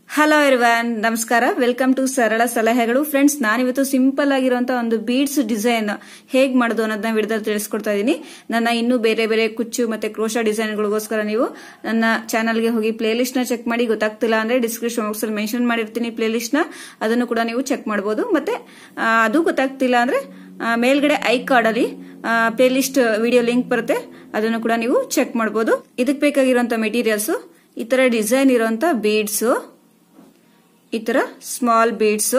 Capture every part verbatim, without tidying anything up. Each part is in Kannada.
ಹಲೋ ಎವ್ರಿವನ್, ನಮಸ್ಕಾರ. ವೆಲ್ಕಮ್ ಟು ಸರಳ ಸಲಹೆಗಳು. ಫ್ರೆಂಡ್ಸ್, ನಾನಿವತ್ತು ಸಿಂಪಲ್ ಆಗಿರುವಂತಹ ಒಂದು ಬೀಡ್ಸ್ ಡಿಸೈನ್ ಹೇಗ್ ಮಾಡೋದು ಅನ್ನೋದನ್ನ ವಿಡಿಯೋದಲ್ಲಿ ತಿಳಿಸ್ಕೊಡ್ತಾ ಇದ್ದೀನಿ. ನನ್ನ ಇನ್ನೂ ಬೇರೆ ಬೇರೆ ಕುಚ್ಚು ಮತ್ತೆ ಕ್ರೋಶಾ ಡಿಸೈನ್ಗಳಿಗೋಸ್ಕರ ನೀವು ನನ್ನ ಚಾನಲ್ಗೆ ಹೋಗಿ ಪ್ಲೇ ಲಿಸ್ಟ್ ನ ಚೆಕ್ ಮಾಡಿ. ಗೊತ್ತಾಗ್ತಿಲ್ಲ ಅಂದ್ರೆ ಡಿಸ್ಕ್ರಿಪ್ಷನ್ ಬಾಕ್ಸ್ ಅಲ್ಲಿ ಮೆನ್ಷನ್ ಮಾಡಿರ್ತೀನಿ ಪ್ಲೇ ಲಿಸ್ಟ್ ನ, ಅದನ್ನು ಕೂಡ ನೀವು ಚೆಕ್ ಮಾಡಬಹುದು. ಮತ್ತೆ ಅದು ಗೊತ್ತಾಗ್ತಿಲ್ಲ ಅಂದ್ರೆ ಮೇಲ್ಗಡೆ ಐ ಕಾರ್ಡ್ ಅಲ್ಲಿ ಪ್ಲೇ ಲಿಸ್ಟ್ ವಿಡಿಯೋ ಲಿಂಕ್ ಬರುತ್ತೆ, ಅದನ್ನು ಕೂಡ ನೀವು ಚೆಕ್ ಮಾಡಬಹುದು. ಇದಕ್ಕೆ ಬೇಕಾಗಿರುವಂತಹ ಮೆಟೀರಿಯಲ್ಸ್ ಈ ತರ ಡಿಸೈನ್ ಇರುವಂತ ಬೀಡ್ಸ್, ಈ ತರ ಸ್ಮಾಲ್ ಬೀಡ್ಸ್,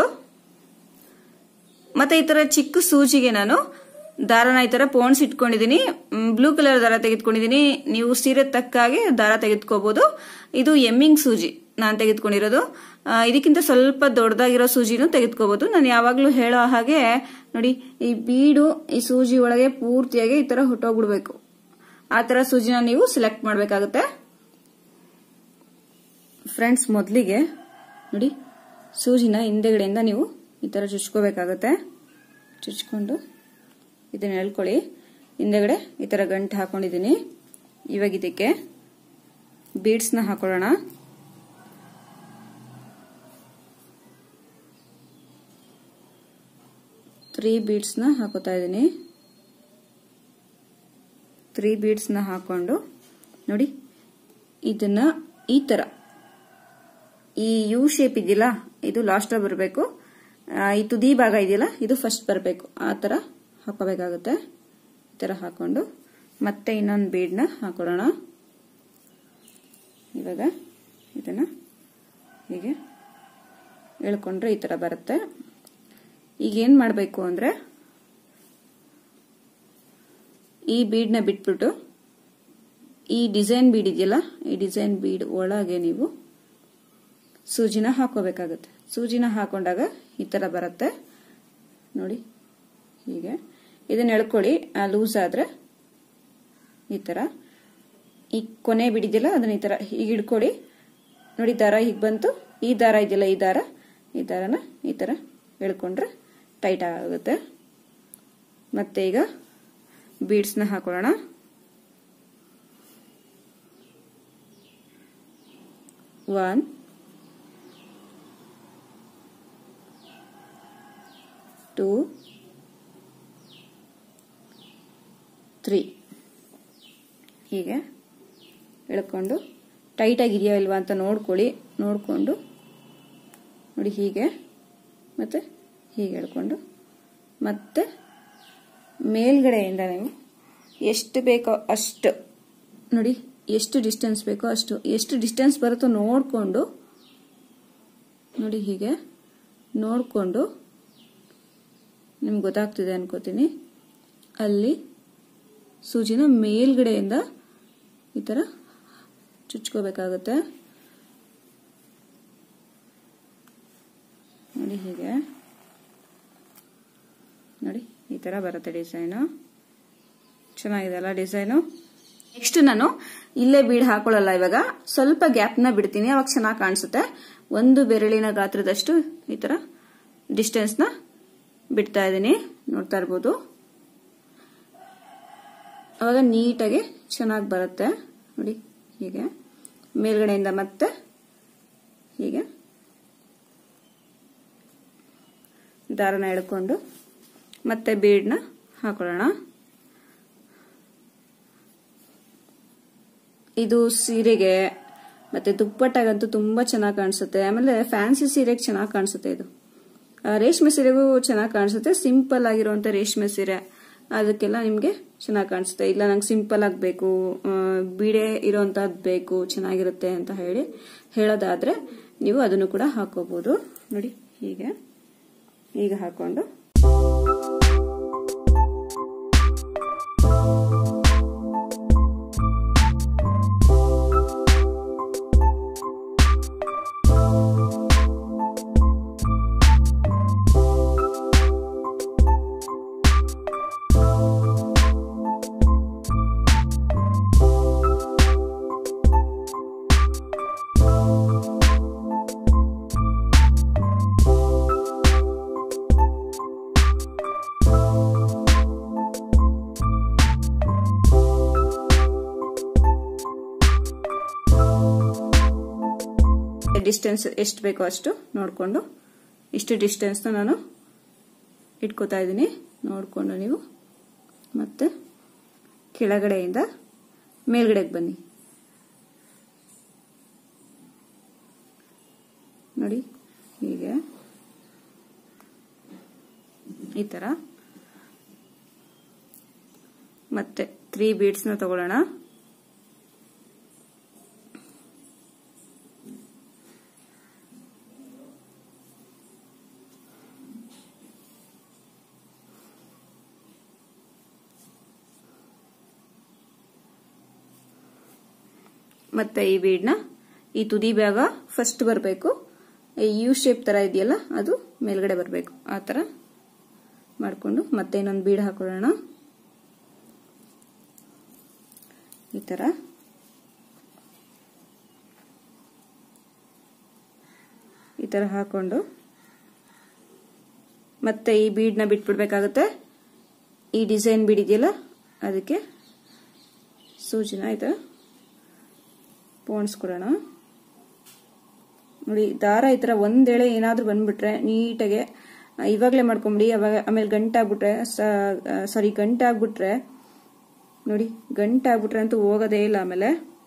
ಮತ್ತೆ ಈ ತರ ಚಿಕ್ಕ ಸೂಜಿಗೆ ನಾನು ದಾರನ ಈ ತರ ಪೋಣ್ಸ್ ಇಟ್ಕೊಂಡಿದೀನಿ. ಬ್ಲೂ ಕಲರ್ ದಾರ ತೆಗೆದುಕೊಂಡಿದೀನಿ. ನೀವು ಸೀರೆ ತಕ್ಕಾಗೆ ದಾರ ತೆಗೆದುಕೋಬಹುದು. ಇದು ಎಮ್ಮಿಂಗ್ ಸೂಜಿ ನಾನು ತೆಗೆದುಕೊಂಡಿರೋದು. ಇದಕ್ಕಿಂತ ಸ್ವಲ್ಪ ದೊಡ್ಡದಾಗಿರೋ ಸೂಜಿನೂ ತೆಗೆದುಕೋಬಹುದು. ನಾನು ಯಾವಾಗ್ಲೂ ಹೇಳೋ ಹಾಗೆ ನೋಡಿ, ಈ ಬೀಡು ಈ ಸೂಜಿ ಒಳಗೆ ಪೂರ್ತಿಯಾಗಿ ಈ ತರ ಹೊಟ್ಟೋಗ್ಬಿಡ್ಬೇಕು. ಆ ತರ ಸೂಜಿನ ನೀವು ಸೆಲೆಕ್ಟ್ ಮಾಡಬೇಕಾಗುತ್ತೆ. ಫ್ರೆಂಡ್ಸ್, ಮೊದಲಿಗೆ ನೋಡಿ, ಸೂಜಿನ ಹಿಂದೆಗಡೆಯಿಂದ ನೀವು ಈ ತರ ಚುಚ್ಕೋಬೇಕಾಗತ್ತೆ. ಚುಚ್ಕೊಂಡು ಇದನ್ನ ಎಳ್ಕೊಳ್ಳಿ. ಹಿಂದೆಗಡೆ ಈ ತರ ಗಂಟು ಹಾಕೊಂಡಿದ್ದೀನಿ. ಇವಾಗ ಇದಕ್ಕೆ ಬೀಡ್ಸ್ ನ ಹಾಕೊಳ್ಳೋಣ. ತ್ರೀ ಬೀಡ್ಸ್ ನ ಹಾಕೋತಾ ಇದ್ದೀನಿ. ತ್ರೀ ಬೀಡ್ಸ್ ನ ಹಾಕೊಂಡು ನೋಡಿ, ಇದನ್ನ ಈ ತರ ಈ ಯು ಶೇಪ್ ಇದೆಯಲ್ಲ, ಇದು ಲಾಸ್ಟ್ ಬರಬೇಕು. ಈ ತುದಿ ಭಾಗ ಇದೆಯಲ್ಲ, ಇದು ಫಸ್ಟ್ ಬರಬೇಕು. ಆ ತರ ಹಾಕೋಬೇಕಾಗುತ್ತೆ. ಈ ತರ ಹಾಕೊಂಡು ಮತ್ತೆ ಇನ್ನೊಂದು ಬೀಡ್ ನ ಹಾಕೊಳ್ಳೋಣ. ಇವಾಗ ಇದನ್ನ ಹೀಗೆ ಎಳ್ಕೊಂಡ್ರೆ ಈ ತರ ಬರುತ್ತೆ. ಈಗ ಏನ್ ಮಾಡಬೇಕು ಅಂದ್ರೆ, ಈ ಬೀಡ್ ನ ಬಿಟ್ಬಿಟ್ಟು ಈ ಡಿಸೈನ್ ಬೀಡ್ ಇದೆಯಲ್ಲ, ಈ ಡಿಸೈನ್ ಬೀಡ್ ಒಳಗೆ ನೀವು ಸೂಜಿನ ಹಾಕೋಬೇಕಾಗುತ್ತೆ. ಸೂಜಿನ ಹಾಕೊಂಡಾಗ ಈ ತರ ಬರುತ್ತೆ ನೋಡಿ. ಹೀಗೆ ಇದನ್ನ ಎಳ್ಕೊಳ್ಳಿ. ಲೂಸ್ ಆದ್ರೆ ಈ ತರ ಈ ಕೊನೆ ಬಿಡಿದಿಲ್ಲ, ಅದನ್ನ ಈ ತರ ಹೀಗೆ ಹಿಡ್ಕೊಳ್ಳಿ. ನೋಡಿ, ದಾರ ಹೀಗೆ ಬಂತು. ಈ ದಾರ ಇದೆಯಲ್ಲ, ಈ ದಾರ ಈ ದಾರನ ಈ ತರ ಎಳ್ಕೊಂಡ್ರೆ ಟೈಟ್ ಆಗುತ್ತೆ. ಮತ್ತೆ ಈಗ ಬೀಡ್ಸ್ ನ ಹಾಕೊಳ್ಳೋಣ. One, two, three. ಹೀಗೆ ಎಳ್ಕೊಂಡು ಟೈಟ್ ಆಗಿದೆಯಾ ಇಲ್ವಾ ಅಂತ ನೋಡ್ಕೊಳ್ಳಿ. ನೋಡ್ಕೊಂಡು ನೋಡಿ, ಹೀಗೆ ಮತ್ತೆ ಹೀಗೆ ಎಳ್ಕೊಂಡು ಮತ್ತೆ ಮೇಲ್ಗಡೆಯಿಂದ ನೀವು ಎಷ್ಟು ಬೇಕೋ ಅಷ್ಟು ನೋಡಿ, ಎಷ್ಟು ಡಿಸ್ಟೆನ್ಸ್ ಬೇಕೋ ಅಷ್ಟು, ಎಷ್ಟು ಡಿಸ್ಟೆನ್ಸ್ ಬರುತ್ತೋ ನೋಡ್ಕೊಂಡು ನೋಡಿ, ಹೀಗೆ ನೋಡ್ಕೊಂಡು ನಿಮ್ಗೆ ಗೊತ್ತಾಗ್ತಿದೆ ಅನ್ಕೋತೀನಿ. ಅಲ್ಲಿ ಸೂಜಿನ ಮೇಲ್ಗಡೆಯಿಂದ ಈ ತರ ಚುಚ್ಕೋಬೇಕಾಗುತ್ತೆ ನೋಡಿ. ಹೀಗೆ ನೋಡಿ, ಈ ತರ ಬರುತ್ತೆ ಡಿಸೈನು. ಚೆನ್ನಾಗಿದೆ ಅಲ್ಲ ಡಿಸೈನು? ನೆಕ್ಸ್ಟ್ ನಾನು ಇಲ್ಲೇ ಬೀಡ್ ಹಾಕೊಳ್ಳಲ್ಲ. ಇವಾಗ ಸ್ವಲ್ಪ ಗ್ಯಾಪ್ ನ ಬಿಡ್ತೀನಿ, ಅವಾಗ ಚೆನ್ನಾಗಿ ಕಾಣಿಸುತ್ತೆ. ಒಂದು ಬೆರಳಿನ ಗಾತ್ರದಷ್ಟು ಈ ತರ ಡಿಸ್ಟೆನ್ಸ್ ನ ಬಿಡ್ತಾ ಇದ್ದೀನಿ, ನೋಡ್ತಾ ಇರ್ಬೋದು. ಅವಾಗ ನೀಟಾಗಿ ಚೆನ್ನಾಗಿ ಬರುತ್ತೆ ನೋಡಿ. ಹೀಗೆ ಮೇಲ್ಗಡೆಯಿಂದ ಮತ್ತೆ ಹೀಗೆ ದಾರನ ಎಳ್ಕೊಂಡು ಮತ್ತೆ ಬೀಡ್ನ ಹಾಕೊಳ್ಳೋಣ. ಇದು ಸೀರೆಗೆ ಮತ್ತೆ ದುಪ್ಪಟ್ಟಾಗಂತೂ ತುಂಬಾ ಚೆನ್ನಾಗಿ ಕಾಣಿಸುತ್ತೆ. ಆಮೇಲೆ ಫ್ಯಾನ್ಸಿ ಸೀರೆಗೆ ಚೆನ್ನಾಗಿ ಕಾಣಿಸುತ್ತೆ. ಇದು ರೇಷ್ಮೆ ಸೀರೆಗೂ ಚೆನ್ನಾಗಿ ಕಾಣಿಸುತ್ತೆ. ಸಿಂಪಲ್ ಆಗಿರುವಂತ ರೇಷ್ಮೆ ಸೀರೆ ಅದಕ್ಕೆಲ್ಲ ನಿಮ್ಗೆ ಚೆನ್ನಾಗಿ ಕಾಣಿಸುತ್ತೆ. ಇಲ್ಲ ನಂಗೆ ಸಿಂಪಲ್ ಆಗಬೇಕು, ಬೀಡೆ ಇರೋಂತದ್ದು ಬೇಕು, ಚೆನ್ನಾಗಿರುತ್ತೆ ಅಂತ ಹೇಳಿ ಹೇಳೋದಾದ್ರೆ ನೀವು ಅದನ್ನು ಕೂಡ ಹಾಕೋಬಹುದು ನೋಡಿ. ಹೀಗೆ ಈಗ ಹಾಕೊಂಡು ಡಿಸ್ಟೆನ್ಸ್ ಎಷ್ಟು ಬೇಕೋ ಅಷ್ಟು ನೋಡಿಕೊಂಡು ಇಷ್ಟು ಡಿಸ್ಟೆನ್ಸ್ನ ನಾನು ಇಟ್ಕೋತಾ ಇದ್ದೀನಿ. ನೋಡಿಕೊಂಡು ನೀವು ಮತ್ತೆ ಕೆಳಗಡೆಯಿಂದ ಮೇಲ್ಗಡೆಗೆ ಬನ್ನಿ. ನೋಡಿ ಹೀಗೆ ಈ ತರ ಮತ್ತೆ ತ್ರೀ ಬೀಡ್ಸ್ ನ ತಗೊಳ್ಳೋಣ. ಮತ್ತೆ ಈ ಬೀಡ್ನ ಈ ತುದಿ ಭಾಗ ಫಸ್ಟ್ ಬರಬೇಕು, ಯು ಶೇಪ್ ತರ ಇದೆಯಲ್ಲ ಅದು ಮೇಲ್ಗಡೆ ಬರಬೇಕು. ಆ ತರ ಮಾಡಿಕೊಂಡು ಮತ್ತೆ ಇನ್ನೊಂದು ಬೀಡ್ ಹಾಕೊಳ್ಳೋಣ. ಈ ತರ ಈ ತರ ಹಾಕೊಂಡು ಮತ್ತೆ ಈ ಬೀಡ್ನ ಬಿಟ್ಬಿಡ್ಬೇಕಾಗುತ್ತೆ. ಈ ಡಿಸೈನ್ ಬೀಡ್ ಇದೆಯಲ್ಲ ಅದಕ್ಕೆ ಸೂಜಿನ ಈ ತರ ಪೋಣಿಸ್ಕೊಡೋಣ. ನೋಡಿ ದಾರ ಈ ತರ ಒಂದೇಳೆ ಏನಾದ್ರೂ ಬಂದ್ಬಿಟ್ರೆ ನೀಟಾಗೆ ಇವಾಗಲೇ ಮಾಡ್ಕೊಂಬಿಡಿ. ಅವಾಗ ಆಮೇಲೆ ಗಂಟಾಗ್ಬಿಟ್ರೆ ಸಾರಿ ಗಂಟಾಗ್ಬಿಟ್ರೆ ನೋಡಿ ಗಂಟಾಗ್ಬಿಟ್ರೆ ಅಂತೂ ಹೋಗೋದೇ ಇಲ್ಲ. ಆಮೇಲೆ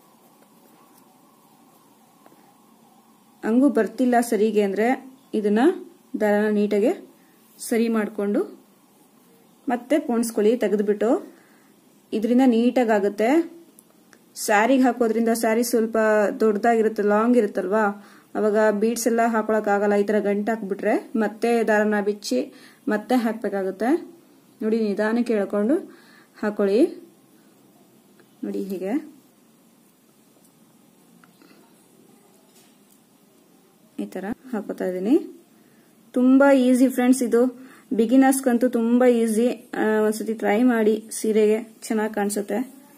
ಹಂಗೂ ಬರ್ತಿಲ್ಲ ಸರಿಗೆ ಅಂದ್ರೆ ಇದನ್ನ ದಾರನ ನೀಟಾಗೆ ಸರಿ ಮಾಡಿಕೊಂಡು ಮತ್ತೆ ಪೋಣಿಸ್ಕೊಳ್ಳಿ ತೆಗೆದುಬಿಟ್ಟು. ಇದರಿಂದ ನೀಟಾಗಿ ಆಗುತ್ತೆ. ಸ್ಯಾರಿಗೆ ಹಾಕೋದ್ರಿಂದ ಸ್ಯಾರಿ ಸ್ವಲ್ಪ ದೊಡ್ಡದಾಗಿರುತ್ತೆ, ಲಾಂಗ್ ಇರುತ್ತಲ್ವಾ, ಅವಾಗ ಬೀಡ್ಸ್ ಎಲ್ಲ ಹಾಕೊಳಕ್ ಆಗಲ್ಲ. ಈ ತರ ಗಂಟು ಹಾಕ್ಬಿಟ್ರೆ ಮತ್ತೆ ದಾರನ ಬಿಚ್ಚಿ ಮತ್ತೆ ಹಾಕ್ಬೇಕಾಗುತ್ತೆ. ನೋಡಿ ನಿಧಾನಕ್ಕೆ ಎಳ್ಕೊಂಡು ಹಾಕೊಳ್ಳಿ. ನೋಡಿ ಹೀಗೆ ಈ ತರ ಹಾಕೋತಾ ಇದೀನಿ. ತುಂಬಾ ಈಸಿ ಫ್ರೆಂಡ್ಸ್, ಇದು ಬಿಗಿನರ್ಸ್ಗಂತೂ ತುಂಬಾ ಈಸಿ. ಒಂದ್ಸತಿ ಟ್ರೈ ಮಾಡಿ, ಸೀರೆಗೆ ಚೆನ್ನಾಗಿ ಕಾಣಿಸುತ್ತೆ.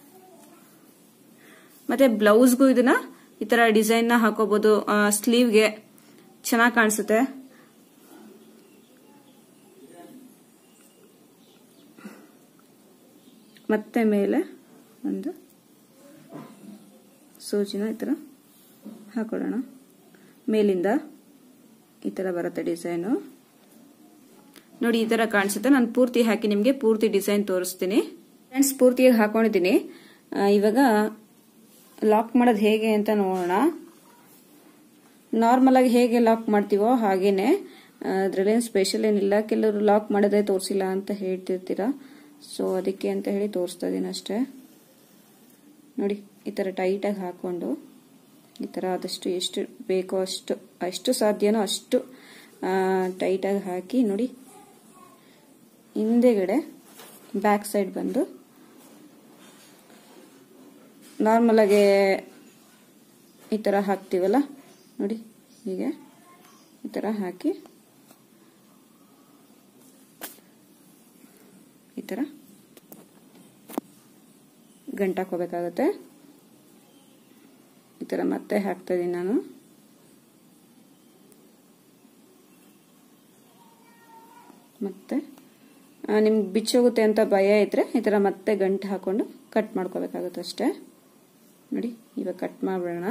ಮತ್ತೆ ಬ್ಲೌಸ್ಗೂ ಇದನ್ನ ಈ ತರ ಡಿಸೈನ್ ನ ಹಾಕೋಬಹುದು. ಸ್ಲೀವ್ಗೆ ಚೆನ್ನಾಗಿ ಕಾಣಿಸುತ್ತೆ. ಮತ್ತೆ ಮೇಲೆ ಒಂದು ಸೂಜಿನ ಈ ತರ ಹಾಕೊಳ್ಳೋಣ. ಮೇಲಿಂದ ಈ ತರ ಬರುತ್ತೆ ಡಿಸೈನು. ನೋಡಿ ಈ ತರ ಕಾಣಿಸುತ್ತೆ. ನಾನು ಪೂರ್ತಿ ಹಾಕಿ ನಿಮ್ಗೆ ಪೂರ್ತಿ ಡಿಸೈನ್ ತೋರಿಸ್ತೀನಿ. ಫ್ರೆಂಡ್ಸ್ ಪೂರ್ತಿಯಾಗಿ ಹಾಕೊಂಡಿದ್ದೀನಿ. ಇವಾಗ ಲಾಕ್ ಮಾಡೋದು ಹೇಗೆ ಅಂತ ನೋಡೋಣ. ನಾರ್ಮಲ್ ಆಗಿ ಹೇಗೆ ಲಾಕ್ ಮಾಡ್ತೀವೋ ಹಾಗೇನೆ, ಅದ್ರಲ್ಲೇನು ಸ್ಪೆಷಲ್ ಏನಿಲ್ಲ. ಕೆಲವರು ಲಾಕ್ ಮಾಡೋದೇ ತೋರಿಸಿಲ್ಲ ಅಂತ ಹೇಳ್ತಿರ್ತೀರಾ, ಸೊ ಅದಕ್ಕೆ ಅಂತ ಹೇಳಿ ತೋರಿಸ್ತಾ ಇದೀನಿ ಅಷ್ಟೇ. ನೋಡಿ ಈ ತರ ಟೈಟಾಗಿ ಹಾಕೊಂಡು ಈ ತರ ಆದಷ್ಟು ಎಷ್ಟು ಬೇಕೋ ಅಷ್ಟು ಅಷ್ಟು ಸಾಧ್ಯನೋ ಅಷ್ಟು ಟೈಟಾಗಿ ಹಾಕಿ ನೋಡಿ. ಹಿಂದೆಗಡೆ ಬ್ಯಾಕ್ ಸೈಡ್ ಬಂದು ನಾರ್ಮಲ್ ಆಗಿ ಈ ತರ ಹಾಕ್ತಿವಲ್ಲ ನೋಡಿ, ಹೀಗೆ ಈ ತರ ಹಾಕಿ ಈ ತರ ಗಂಟಾಕೋಬೇಕಾಗುತ್ತೆ. ಈ ತರ ಮತ್ತೆ ಹಾಕ್ತಾ ಇದೀನಿ ನಾನು. ಮತ್ತೆ ನಿಮ್ಗೆ ಬಿಚ್ಚೋಗುತ್ತೆ ಅಂತ ಭಯ ಇದ್ರೆ ಈ ತರ ಮತ್ತೆ ಗಂಟು ಹಾಕೊಂಡು ಕಟ್ ಮಾಡ್ಕೋಬೇಕಾಗುತ್ತೆ ಅಷ್ಟೇ. ನೋಡಿ ಇವಾಗ ಕಟ್ ಮಾಡ್ಬಿಡೋಣ.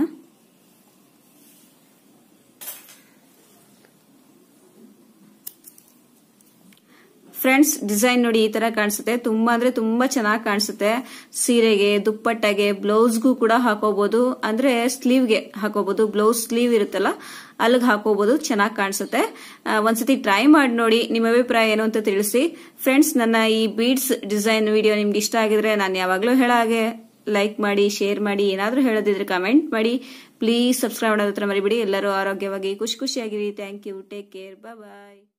ಫ್ರೆಂಡ್ಸ್ ಡಿಸೈನ್ ನೋಡಿ ಈ ತರ ಕಾಣಿಸುತ್ತೆ. ತುಂಬಾ ಅಂದ್ರೆ ತುಂಬಾ ಚೆನ್ನಾಗಿ ಕಾಣಿಸುತ್ತೆ. ಸೀರೆಗೆ, ದುಪ್ಪಟ್ಟೆಗೆ, ಬ್ಲೌಸ್ಗೂ ಕೂಡ ಹಾಕೋಬಹುದು. ಅಂದ್ರೆ ಸ್ಲೀವ್ಗೆ ಹಾಕೋಬಹುದು. ಬ್ಲೌಸ್ ಸ್ಲೀವ್ ಇರುತ್ತಲ್ಲ ಅಲ್ಲಿಗೆ ಹಾಕೋಬಹುದು. ಚೆನ್ನಾಗಿ ಕಾಣಿಸುತ್ತೆ. ಒಂದ್ಸತಿ ಟ್ರೈ ಮಾಡಿ ನೋಡಿ. ನಿಮ್ಮ ಅಭಿಪ್ರಾಯ ಏನು ಅಂತ ತಿಳಿಸಿ. ಫ್ರೆಂಡ್ಸ್ ನನ್ನ ಈ ಬೀಡ್ಸ್ ಡಿಸೈನ್ ವಿಡಿಯೋ ನಿಮ್ಗೆ ಇಷ್ಟ ಆಗಿದ್ರೆ ನಾನು ಯಾವಾಗ್ಲೂ ಹೇಳೋ ಹಾಗೆ ಲೈಕ್ ಮಾಡಿ, ಶೇರ್ ಮಾಡಿ, ಏನಾದ್ರೂ ಹೇಳೋದಿದ್ರೆ ಕಮೆಂಟ್ ಮಾಡಿ. ಪ್ಲೀಸ್ ಸಬ್ಸ್ಕ್ರೈಬ್ ಮಾಡೋದ್ರ ಮರಿಬೇಡಿ. ಎಲ್ಲರೂ ಆರೋಗ್ಯವಾಗಿ ಖುಷಿ ಖುಷಿಯಾಗಿರಿ. Thank you. Take care. Bye bye.